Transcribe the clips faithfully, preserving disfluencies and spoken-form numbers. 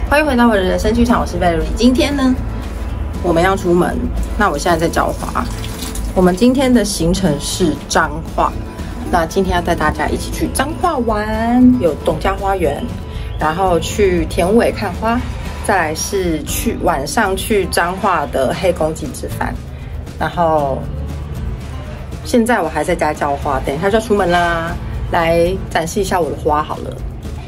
欢迎回到我的人生剧场，我是贝鲁里。今天呢，我们要出门。那我现在在椒华。我们今天的行程是彰化。那今天要带大家一起去彰化玩，有董家花园，然后去田尾看花，再来是去晚上去彰化的黑公鸡吃饭。然后现在我还在家浇花，等一下就要出门啦。来展示一下我的花好了。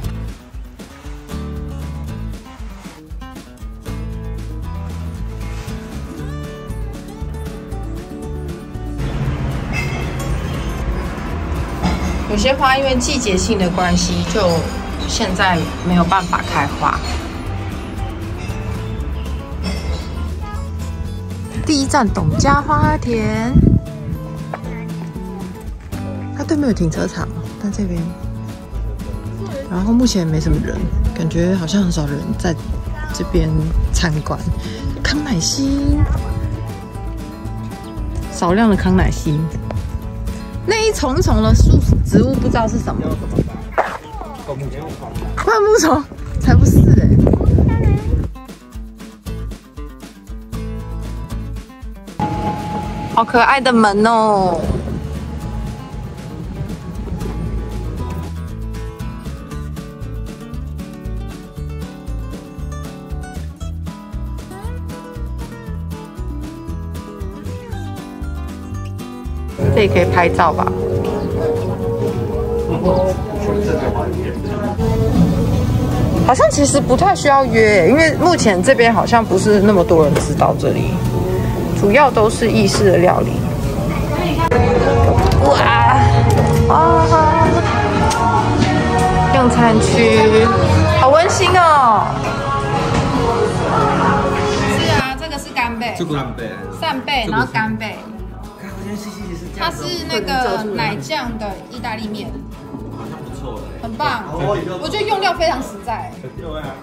有些花因为季节性的关系，就现在没有办法开花。第一站董家花田，它对面有停车场，但这边，然后目前没什么人，感觉好像很少人在这边参观。康乃馨，少量的康乃馨。那一丛丛的树植物不知道是什么，灌木丛才不是哎、欸，好可爱的门哦！这里可以拍照吧？好像其实不太需要约，因为目前这边好像不是那么多人知道这里，主要都是意式的料理。哇啊！用餐区好温馨哦。是啊，这个是干贝， 这个干贝， 扇贝，然后干贝。它是那个奶酱的意大利面， 好像不错哎， 很棒，我觉得用料非常实在。 对啊。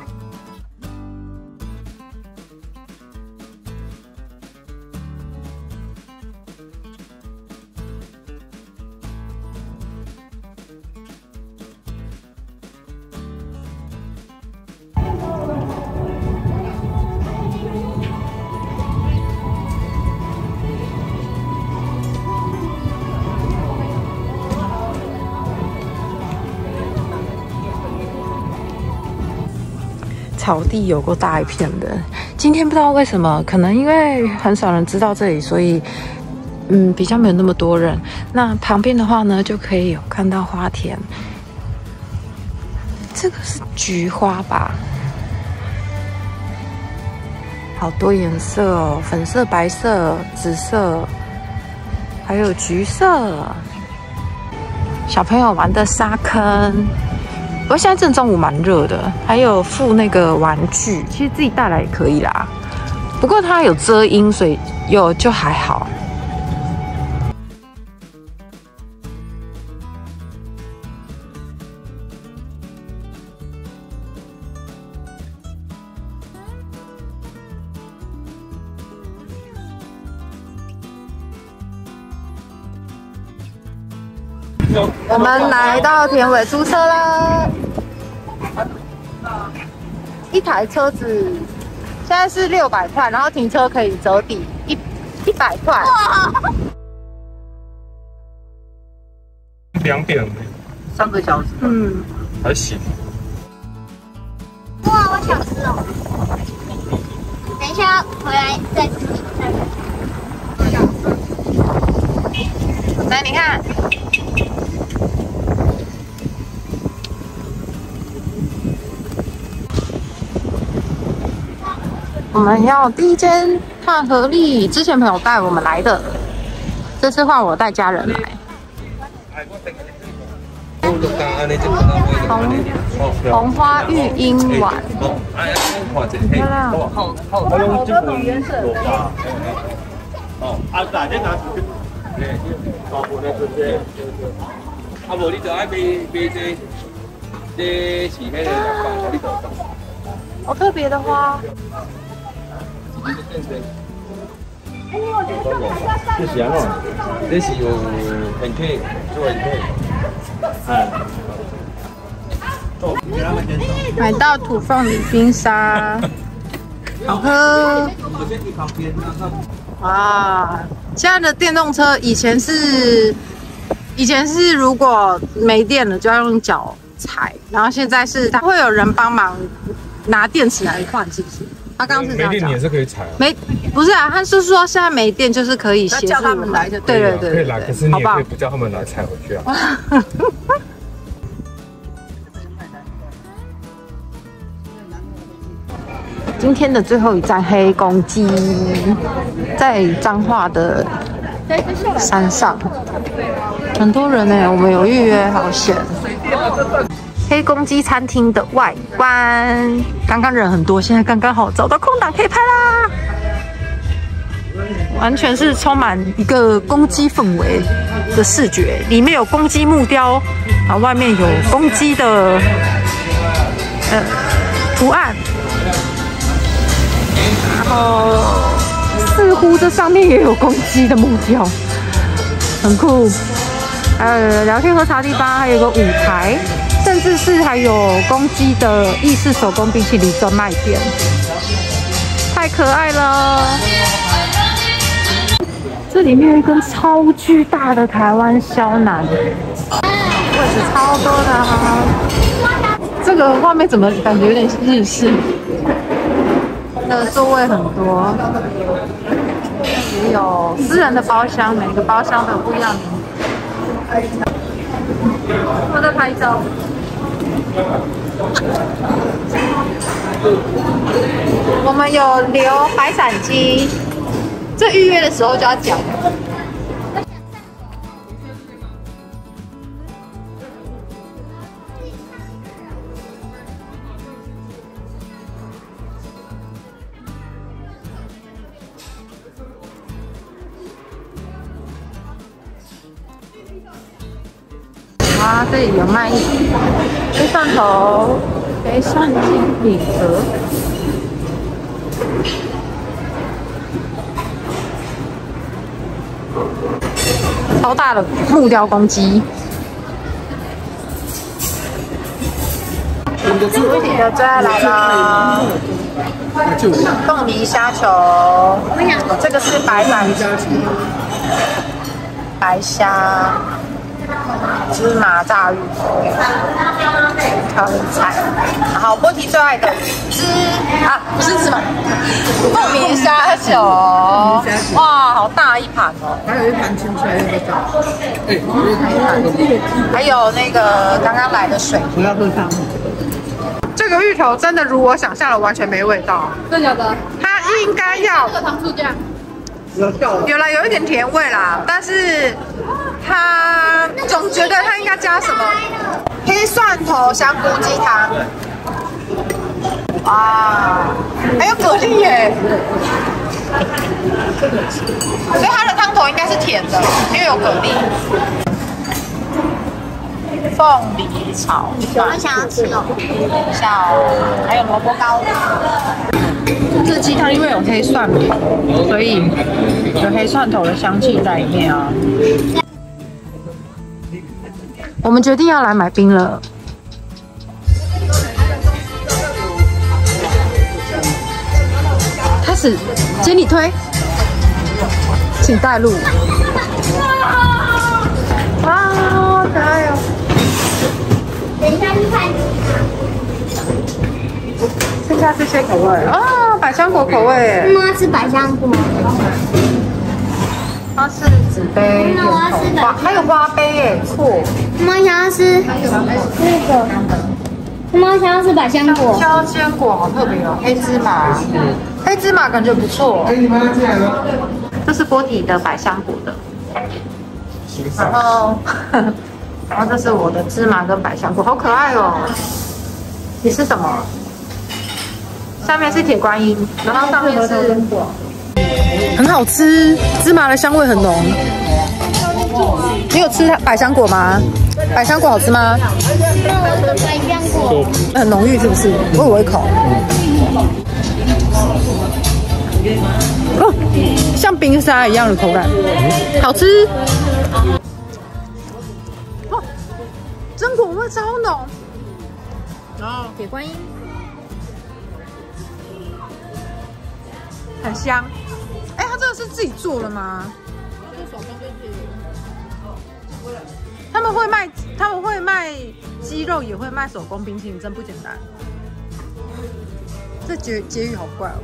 草地有够大一片的，今天不知道为什么，可能因为很少人知道这里，所以嗯比较没有那么多人。那旁边的话呢，就可以有看到花田，这个是菊花吧？好多颜色哦，粉色、白色、紫色，还有橘色。小朋友玩的沙坑。不过现在正中午蛮热的，还有附那个玩具，其实自己带来也可以啦。不过它有遮阴，所以有就还好。我们来到田尾租车了，一台车子现在是六百块，然后停车可以折抵一一百块。 两点， 三个小时，嗯， 还行。 哇，我想吃哦！等一下回来再吃。 来，你看。我们要第一间看合力，之前朋友带我们来的，这次换我带家人来。红红花玉英碗，漂亮。 好多种颜色。 哦，啊，大只拿出去。哦，我那是这。啊，无你就爱买买这，这是那个放你手上。 好特别的花。 这是安怎？这是有很客做很客，哎。做，给他们介买到土凤梨冰沙，好喝。哇！现在的电动车以前是，以前是如果没电了就要用脚踩，然后现在是它会有人帮忙拿电池来换，是不是？他刚刚是这样讲。 没电你也是可以踩啊。 没，不是啊，他是说现在没电就是可以协助他们来，就对对对， 可以来，可是你也可以不叫他们来踩回去啊。 今天的最后一站黑公鸡，在彰化的山上，很多人呢，我们有预约，好险。黑公鸡餐厅的外观，刚刚人很多，现在刚刚好找到空档可以拍啦，完全是充满一个公鸡氛围的视觉，里面有公鸡木雕，啊，外面有公鸡的呃图案。然后似乎这上面也有公鸡的木雕，很酷。还有聊天喝茶地方，还有个舞台，甚至是还有公鸡的意式手工冰淇淋专卖店，太可爱了。这里面有一根超巨大的台湾肖楠，位置超多的啊。这个画面怎么感觉有点日式？的座位很多，也有私人的包厢，每个包厢都有不一样的名字。我在拍照。我们有留白伞机，这预约的时候就要讲。啊，这里有卖黑蒜头、黑蒜鸡饼盒，超大的木雕公鸡。你的最爱来了，凤梨虾球，这个是白斩鸡，白虾。芝麻炸芋头，还有菜，然后波提最爱的芝啊，不是芝麻，凤梨虾球，哇，好大一盘哦！ 还有一盘青菜那个炸， 还有那个刚刚来的水， 我要喝汤。 这个芋头真的如我想象的完全没味道， 真的假的？ 它应该要这个糖醋酱， 有啦，有一点甜味啦，但是。它总觉得它应该加什么黑蒜头香菇鸡汤，哇，还有蛤蜊耶，所以它的汤头应该是甜的，因为有蛤蜊。凤梨炒饭， 我想要吃哦， 小还有萝卜糕。这鸡汤因为有黑蒜头，所以有黑蒜头的香气在里面啊。我们决定要来买冰了。开始，接你推，请带路。哇，好可爱哦！ 等一下去看。 剩下这些口味啊，百香果口味。 妈吃百香果。 它是纸杯、圆头花，还有花杯耶，错。 妈想要吃那个，妈想要吃百香果。 香坚果好特别哦，黑芝麻，黑芝麻感觉不错。 哎，你妈进来了。 这是波提的百香果的，然后，然后这是我的芝麻跟百香果，好可爱哦。你是什么？下面是铁观音，然后上面是。很好吃，芝麻的香味很浓。你有吃百香果吗？百香果好吃吗？ 百香果很浓郁，是不是？喂我一口。哦，像冰沙一样的口感，好吃。哦，榛果味超浓。 然后铁观音，很香。哎，它这个是自己做的吗？ 这手工跟自己。 他们会卖，他们会卖鸡肉，也会卖手工冰淇淋，真不简单。这结结语好怪哦。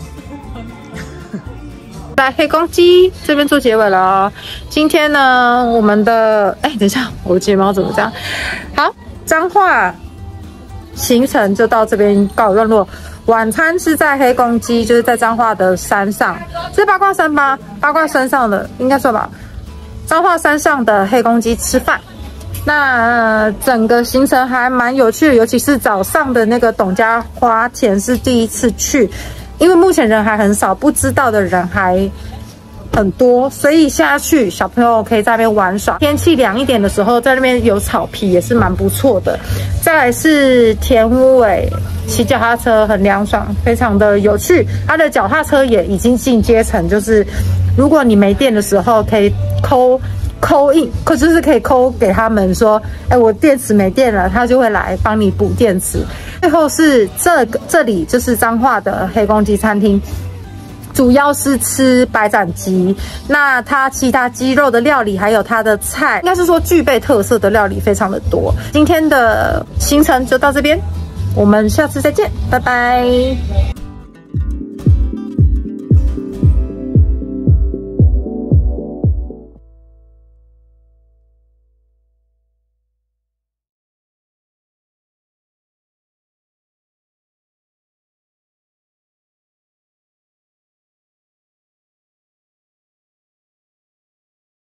来黑公鸡这边做结尾了哦。今天呢，我们的哎，等一下，我的睫毛怎么这样？好，彰化行程就到这边告一段落。晚餐是在黑公鸡，就是在彰化的山上，是八卦山吗？八卦山上的应该算吧。彰化山上的黑公鸡吃饭，那、呃、整个行程还蛮有趣的，尤其是早上的那个董家花田是第一次去，因为目前人还很少，不知道的人还很多，所以下去小朋友可以在那边玩耍。天气凉一点的时候，在那边有草皮也是蛮不错的。再来是田尾骑脚踏车很凉爽，非常的有趣。它的脚踏车也已经进阶成，就是如果你没电的时候，可以扣扣印，就是可以扣给他们说，哎，我电池没电了，他就会来帮你补电池。最后是这个这里就是彰化的黑公鸡餐厅。主要是吃白斩鸡，那它其他鸡肉的料理还有它的菜，应该是说具备特色的料理非常的多。今天的行程就到这边，我们下次再见，拜拜。